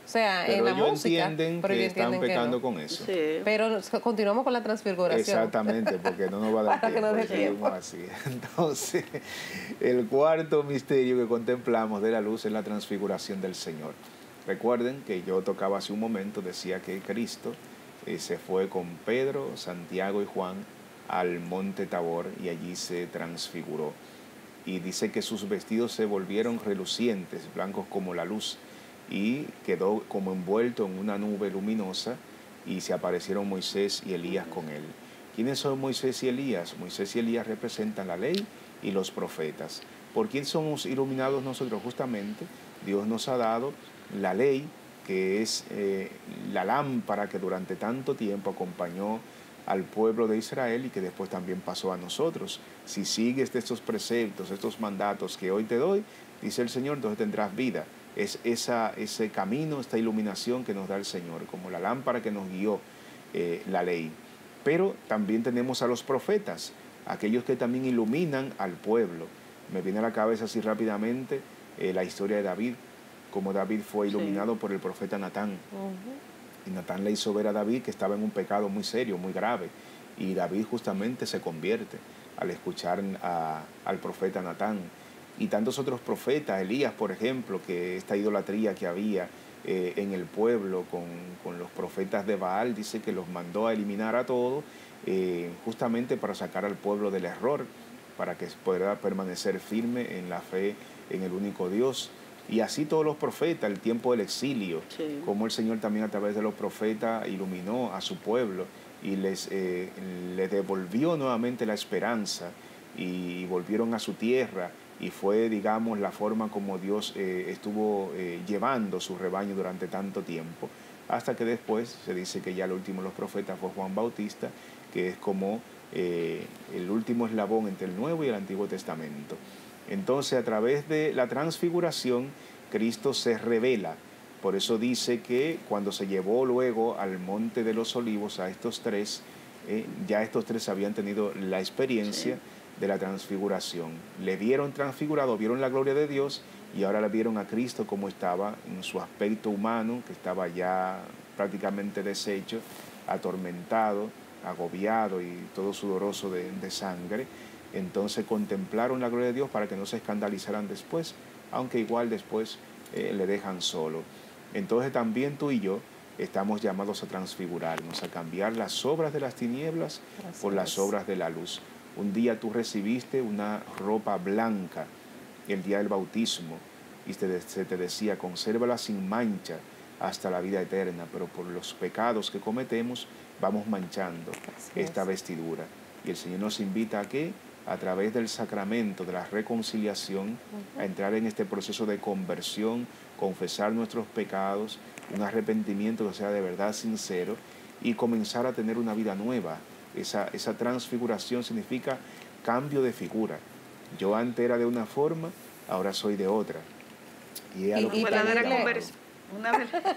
sea, pero en la ellos música. entienden pero que ellos están entienden pecando que no. con eso. Sí. Pero continuamos con la transfiguración. Exactamente, porque no nos va a dar Para que tiempo. no dé Seguimos así. Entonces, el cuarto misterio que contemplamos de la luz es la transfiguración del Señor. Recuerden que yo tocaba hace un momento, decía que Cristo eh, se fue con Pedro, Santiago y Juan al monte Tabor y allí se transfiguró. Y dice que sus vestidos se volvieron relucientes, blancos como la luz, y quedó como envuelto en una nube luminosa, y se aparecieron Moisés y Elías con él. ¿Quiénes son Moisés y Elías? Moisés y Elías representan la ley y los profetas. ¿Por quién somos iluminados nosotros? Justamente Dios nos ha dado la ley, que es eh, la lámpara que durante tanto tiempo acompañó al pueblo de Israel y que después también pasó a nosotros. Si sigues de estos preceptos, estos mandatos que hoy te doy, dice el Señor, entonces tendrás vida. Es esa, ese camino, esta iluminación que nos da el Señor, como la lámpara que nos guió eh, la ley. Pero también tenemos a los profetas, aquellos que también iluminan al pueblo. Me viene a la cabeza así rápidamente eh, la historia de David, como David fue iluminado sí. por el profeta Natán. Uh-huh. Y Natán le hizo ver a David que estaba en un pecado muy serio, muy grave. Y David justamente se convierte al escuchar a, al profeta Natán. Y tantos otros profetas, Elías, por ejemplo, que esta idolatría que había eh, en el pueblo con, con los profetas de Baal, dice que los mandó a eliminar a todos, eh, justamente para sacar al pueblo del error, para que pueda permanecer firme en la fe en el único Dios. Y así todos los profetas, el tiempo del exilio, sí. como el Señor también a través de los profetas iluminó a su pueblo y les, eh, les devolvió nuevamente la esperanza y volvieron a su tierra. Y fue, digamos, la forma como Dios eh, estuvo eh, llevando su rebaño durante tanto tiempo, hasta que después se dice que ya el último de los profetas fue Juan Bautista, que es como eh, el último eslabón entre el Nuevo y el Antiguo Testamento. Entonces, a través de la transfiguración, Cristo se revela. Por eso dice que cuando se llevó luego al Monte de los Olivos a estos tres, eh, ya estos tres habían tenido la experiencia sí. de la transfiguración. Le vieron transfigurado, vieron la gloria de Dios y ahora le vieron a Cristo como estaba en su aspecto humano, que estaba ya prácticamente deshecho, atormentado, agobiado y todo sudoroso de, de sangre. Entonces contemplaron la gloria de Dios para que no se escandalizaran después, aunque igual después eh, le dejan solo. Entonces también tú y yo estamos llamados a transfigurarnos, a cambiar las obras de las tinieblas Gracias. por las obras de la luz. Un día tú recibiste una ropa blanca el día del bautismo y te, se te decía, consérvala sin mancha hasta la vida eterna, pero por los pecados que cometemos vamos manchando Gracias. esta vestidura. Y el Señor nos invita a que a través del sacramento de la reconciliación, uh-huh. a entrar en este proceso de conversión, confesar nuestros pecados, un arrepentimiento que sea de verdad sincero y comenzar a tener una vida nueva. Esa, esa transfiguración significa cambio de figura. Yo antes era de una forma, ahora soy de otra. Y, y, y verdadera conversión. Una,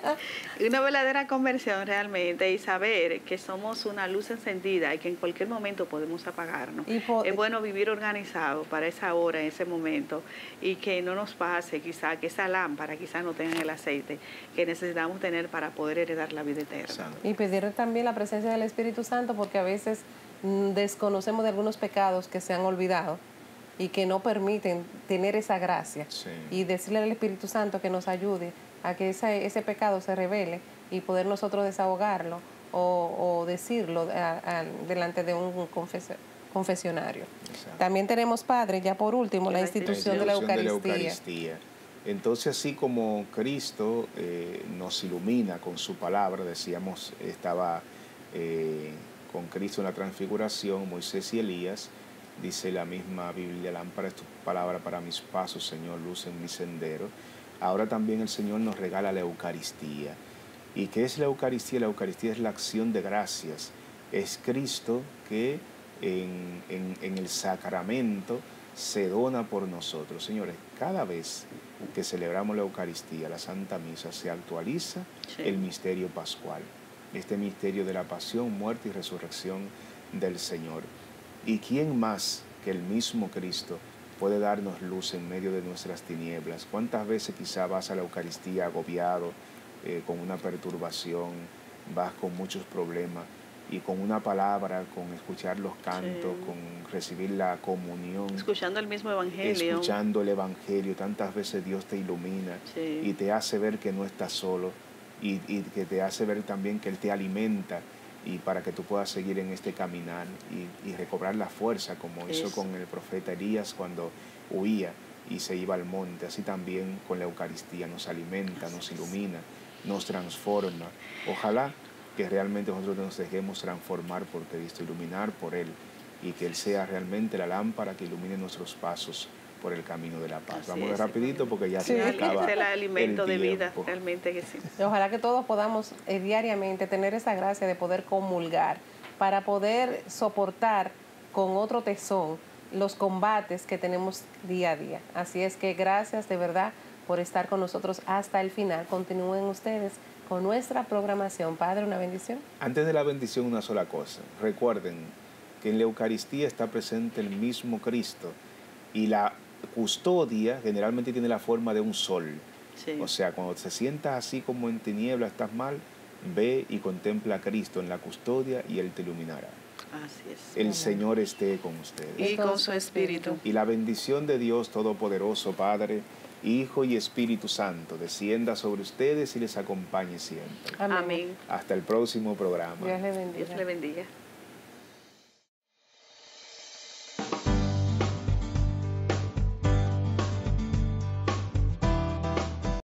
una verdadera conversión realmente y saber que somos una luz encendida y que en cualquier momento podemos apagarnos. Por, es bueno vivir organizado para esa hora, en ese momento, y que no nos pase quizá que esa lámpara quizá no tenga el aceite que necesitamos tener para poder heredar la vida eterna. Y pedir también la presencia del Espíritu Santo porque a veces mmm, desconocemos de algunos pecados que se han olvidado y que no permiten tener esa gracia. Sí. Y decirle al Espíritu Santo que nos ayude a que ese, ese pecado se revele y poder nosotros desahogarlo o, o decirlo a, a, delante de un confes, confesionario. Exacto. También tenemos, Padre, ya por último, la institución, la institución de, la Eucaristía. de la Eucaristía. Entonces, así como Cristo eh, nos ilumina con su palabra, decíamos, estaba eh, con Cristo en la transfiguración, Moisés y Elías, dice la misma Biblia, lámpara es tu palabra para mis pasos, Señor, luz en mi sendero. Ahora también el Señor nos regala la Eucaristía. ¿Y qué es la Eucaristía? La Eucaristía es la acción de gracias. Es Cristo que en, en, en el sacramento se dona por nosotros. Señores, cada vez que celebramos la Eucaristía, la Santa Misa, se actualiza sí. el misterio pascual. Este misterio de la pasión, muerte y resurrección del Señor. ¿Y quién más que el mismo Cristo puede darnos luz en medio de nuestras tinieblas? ¿Cuántas veces quizá vas a la Eucaristía agobiado, eh, con una perturbación, vas con muchos problemas, y con una palabra, con escuchar los cantos, sí. con recibir la comunión. Escuchando el mismo Evangelio. Escuchando el Evangelio. Tantas veces Dios te ilumina sí. y te hace ver que no estás solo y, y que te hace ver también que Él te alimenta y para que tú puedas seguir en este caminar y, y recobrar la fuerza como Eso. hizo con el profeta Elías cuando huía y se iba al monte. Así también con la Eucaristía nos alimenta, Así nos ilumina, es. nos transforma. Ojalá que realmente nosotros nos dejemos transformar por Cristo, iluminar por Él, y que Él sea realmente la lámpara que ilumine nuestros pasos por el camino de la paz. Así Vamos es, rapidito porque ya sí. se acaba es el alimento el de vida, realmente que sí. Ojalá que todos podamos eh, diariamente tener esa gracia de poder comulgar para poder soportar con otro tesón los combates que tenemos día a día. Así es que gracias de verdad por estar con nosotros hasta el final. Continúen ustedes con nuestra programación. Padre, una bendición. Antes de la bendición, una sola cosa. Recuerden que en la Eucaristía está presente el mismo Cristo y la custodia generalmente tiene la forma de un sol. Sí. O sea, cuando te sientas así como en tiniebla, estás mal, ve y contempla a Cristo en la custodia y Él te iluminará. Así es. El Amén. Señor esté con ustedes. Y con su espíritu. Y la bendición de Dios Todopoderoso, Padre, Hijo y Espíritu Santo, descienda sobre ustedes y les acompañe siempre. Amén. Hasta el próximo programa. Dios le bendiga. Dios le bendiga.